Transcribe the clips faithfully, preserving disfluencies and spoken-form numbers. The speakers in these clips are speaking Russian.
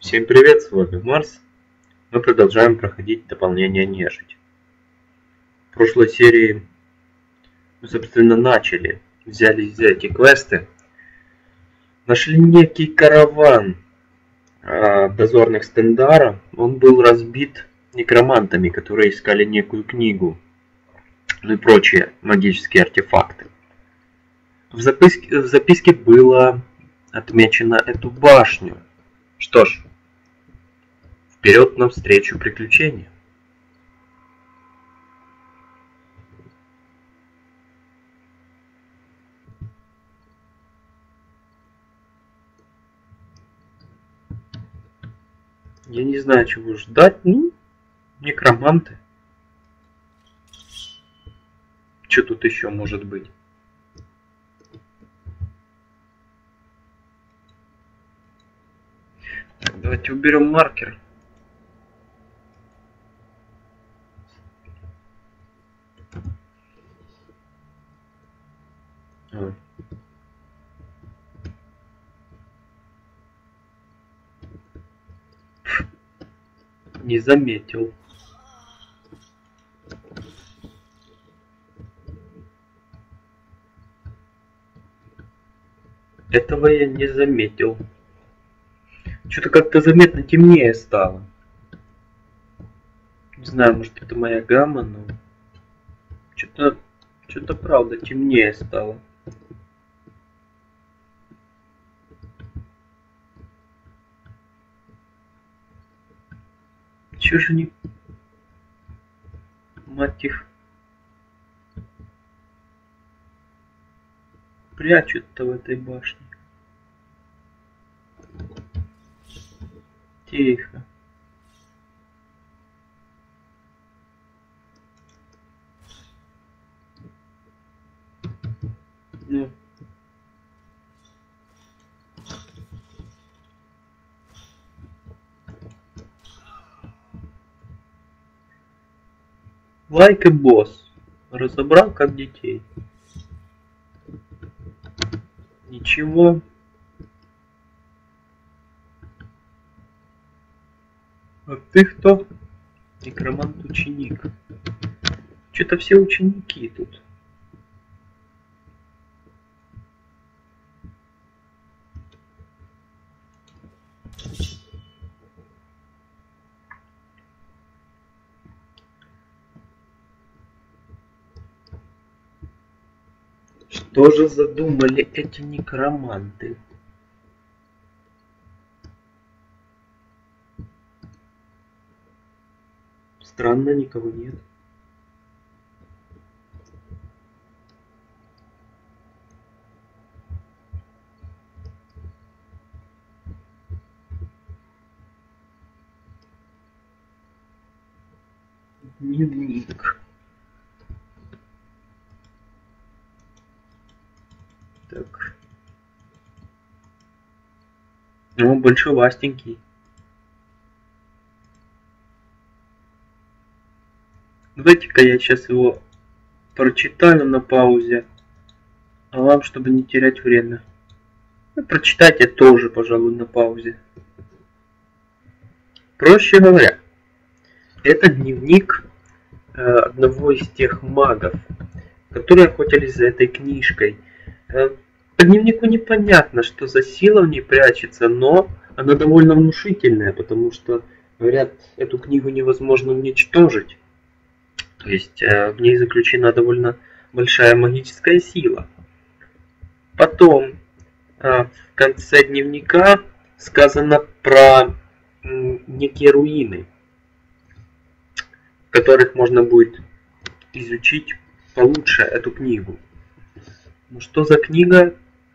Всем привет, с вами Марс. Мы продолжаем проходить дополнение Нежить. В прошлой серии мы, собственно, начали. Взялись за эти квесты. Нашли некий караван э, дозорных Стендара. Он был разбит некромантами, которые искали некую книгу. Ну и прочие магические артефакты. В записке, в записке было отмечено эту башню. Что ж, вперед навстречу приключениям. Я не знаю, чего ждать. Ну, некроманты. Что тут еще может быть? Так, давайте уберем маркер. А. Не заметил. Этого я не заметил. Что-то как-то заметно темнее стало. Не знаю, может это моя гамма, но что-то что-то правда темнее стало. Чего же не... Мать их... Прячут-то в этой башне. Тихо. Ну. Лайк и босс. Разобрал как детей. Ничего. А ты кто? Некромант-ученик. Что-то все ученики тут. Что же задумали эти некроманты? Странно, никого нет. Дневник. Так. Ну, большой ластенький. Давайте-ка я сейчас его прочитаю на паузе. А вам, чтобы не терять время. Ну, прочитайте тоже, пожалуй, на паузе. Проще говоря, это дневник э, одного из тех магов, которые охотились за этой книжкой. Э, по дневнику непонятно, что за сила в ней прячется, но она довольно внушительная, потому что, говорят, эту книгу невозможно уничтожить. То есть э, в ней заключена довольно большая магическая сила. Потом э, в конце дневника сказано про м, некие руины, в которых можно будет изучить получше эту книгу. Ну что за книга?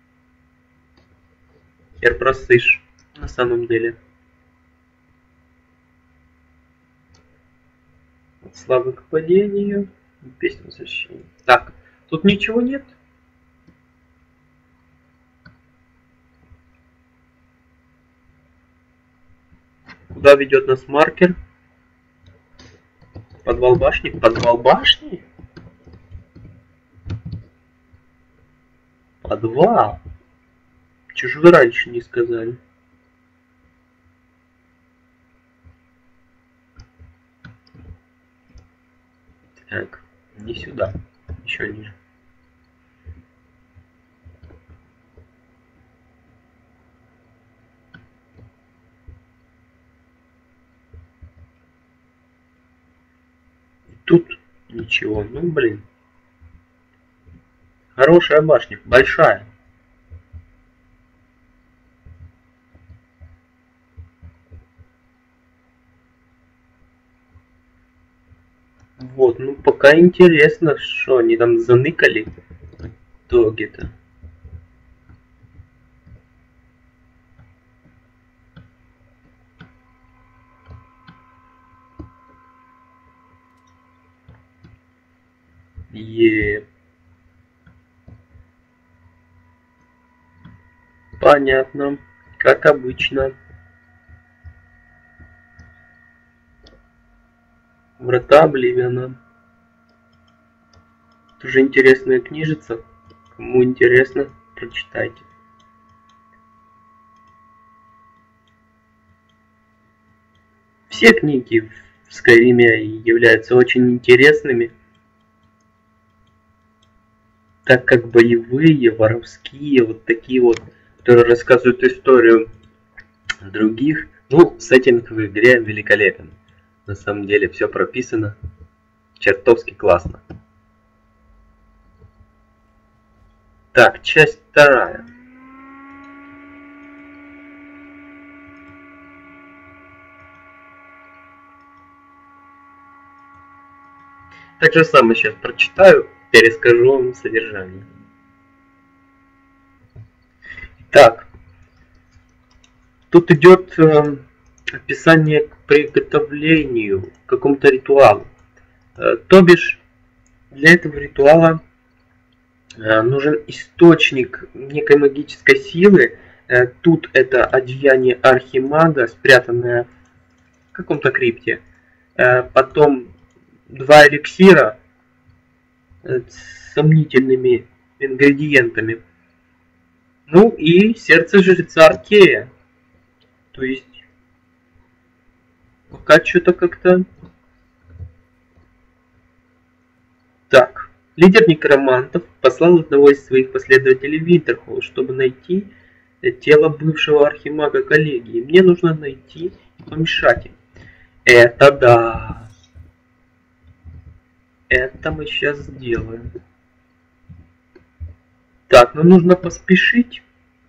Хер просышь на самом деле. От славы к падению. Песня возвращения. Так, тут ничего нет. Куда ведет нас маркер? Подвал башни? Подвал башни? Подвал? Чего же вы раньше не сказали? Так, не сюда, еще ниже. Тут ничего, ну блин. Хорошая башня, большая. Вот, ну пока интересно, что они там заныкали в итоге-то. Е. Понятно, как обычно. Врата Обливиона. Тоже интересная книжица. Кому интересно, прочитайте. Все книги в Скайриме являются очень интересными, так как боевые, воровские, вот такие вот, которые рассказывают историю других. Ну, сеттинг в игре великолепен. На самом деле все прописано чертовски классно. Так, часть вторая. Так же самое сейчас прочитаю, перескажу вам содержание. Так, тут идет э, описание к приготовлению к какому-то ритуалу. Э, то бишь, для этого ритуала э, нужен источник некой магической силы. Э, тут это одеяние архимага, спрятанное в каком-то крипте. Э, потом два эликсира э, с сомнительными ингредиентами. Ну и сердце жреца Аркея. То есть пока что-то как-то... Так, лидер некромантов послал одного из своих последователей в Винтерхолл, чтобы найти тело бывшего архимага коллегии. Мне нужно найти и помешать им. Это да. Это мы сейчас сделаем. Так, ну нужно поспешить.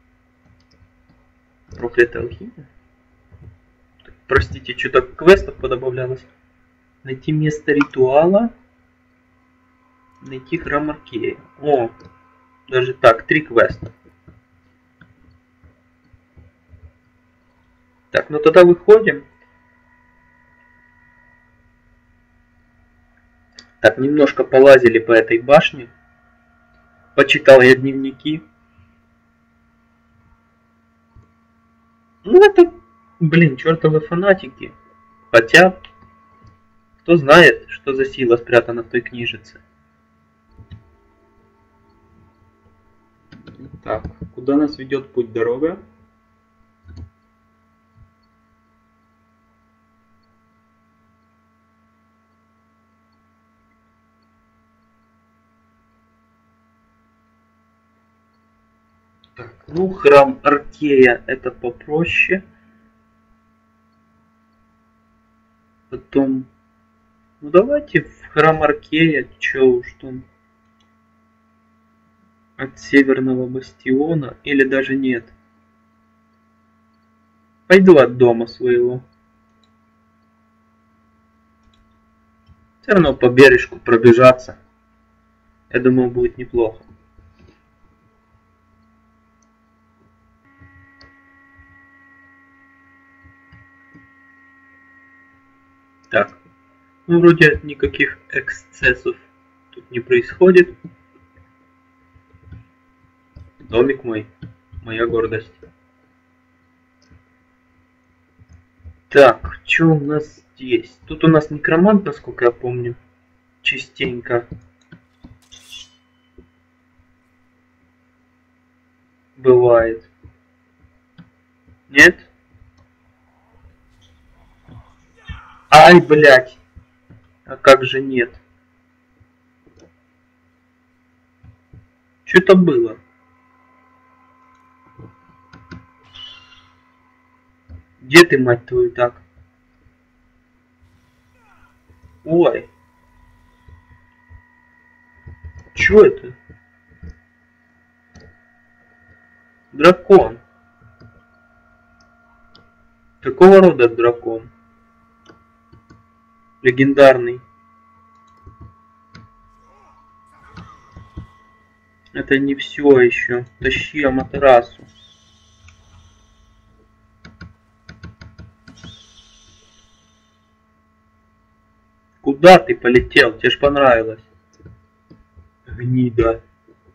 Проклятая алхимия. Простите, что-то квестов подобавлялось. Найти место ритуала. Найти храм Аркея. О, даже так, три квеста. Так, ну тогда выходим. Так, немножко полазили по этой башне. Почитал я дневники. Ну это, блин, чертовы фанатики. Хотя, кто знает, что за сила спрятана в той книжице. Так, куда нас ведет путь дорога? Так, ну храм Аркея это попроще. Потом, ну давайте в храм Аркея, чё уж там. От Северного Бастиона или даже нет. Пойду от дома своего. Все равно по бережку пробежаться. Я думаю, будет неплохо. Так. Ну, вроде никаких эксцессов тут не происходит. Домик мой. Моя гордость. Так, что у нас здесь? Тут у нас некромант, насколько я помню. Частенько. Бывает. Нет? Ай, блядь. А как же нет? Что это было? Где ты, мать твою, так? Ой. Чё это? Дракон. Какого рода дракон? Легендарный. Это не все еще. Тащи Аматерасу. Куда ты полетел? Тебе ж понравилось. Гнида.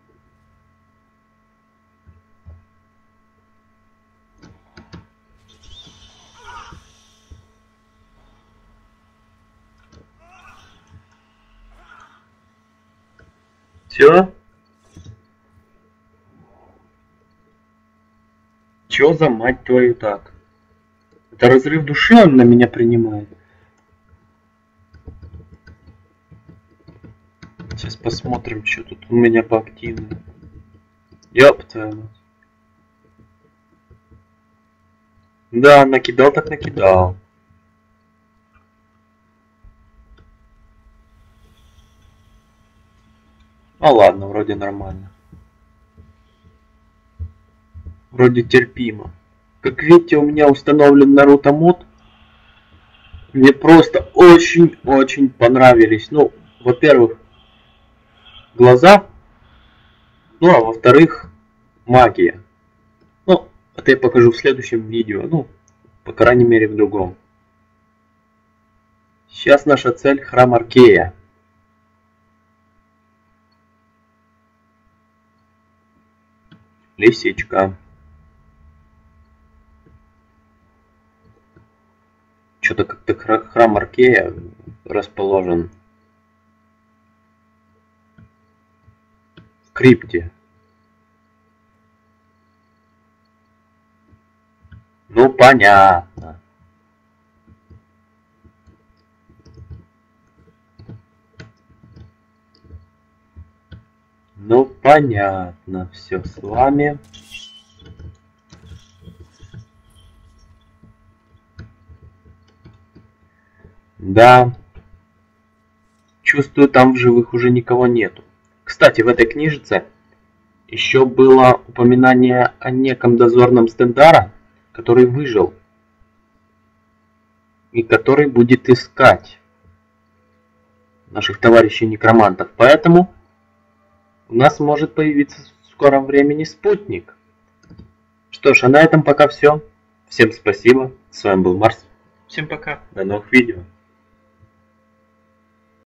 Все? Чё за мать твою так? Это разрыв души он на меня принимает? Сейчас посмотрим, что тут у меня по активной. Ёп твою мать. Да, накидал так накидал. А ладно, вроде нормально. Вроде терпимо. Как видите, у меня установлен Наруто мод. Мне просто очень-очень понравились. Ну, во-первых, глаза. Ну, а во-вторых, магия. Ну, это я покажу в следующем видео. Ну, по крайней мере, в другом. Сейчас наша цель — храм Аркея. Лисичка. Что-то как-то храм Аркея расположен в крипте. Ну, понятно. Ну, понятно. Все с вами. Да. Чувствую, там в живых уже никого нету. Кстати, в этой книжице еще было упоминание о неком дозорном Стендара, который выжил и который будет искать наших товарищей некромантов. Поэтому у нас может появиться в скором времени спутник. Что ж, а на этом пока все. Всем спасибо. С вами был Марс. Всем пока. До новых видео.